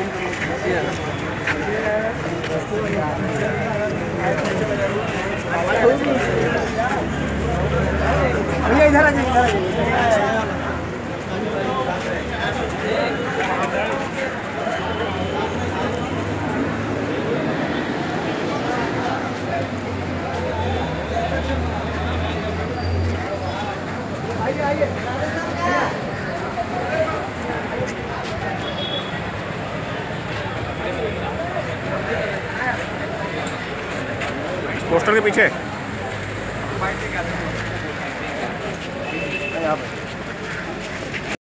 भैया इधर आ जाइए। पोस्टर के पीछे यहाँ पे